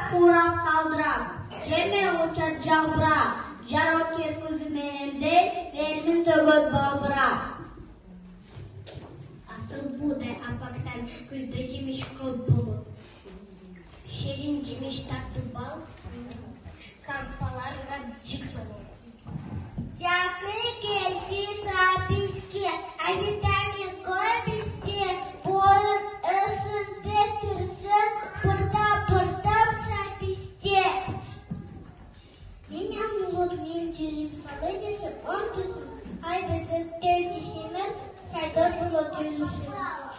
урап қалдырам. Жеме ұшар жалбырап, жар өтер күзіменемдей, бермін төгөт балбырап. Асыл будай апақтан күлді жеміш көп болып. Шерин жеміш татты бал, кампаларға жік толы. Дякую келси записке, а витамин көбісте, бойын өсінде түрсін, бұрдап записте. Мен амулот мен жүзіп салы десіп, он түсіп, ай бөбектер десемін, сайдар бұлот үлісім.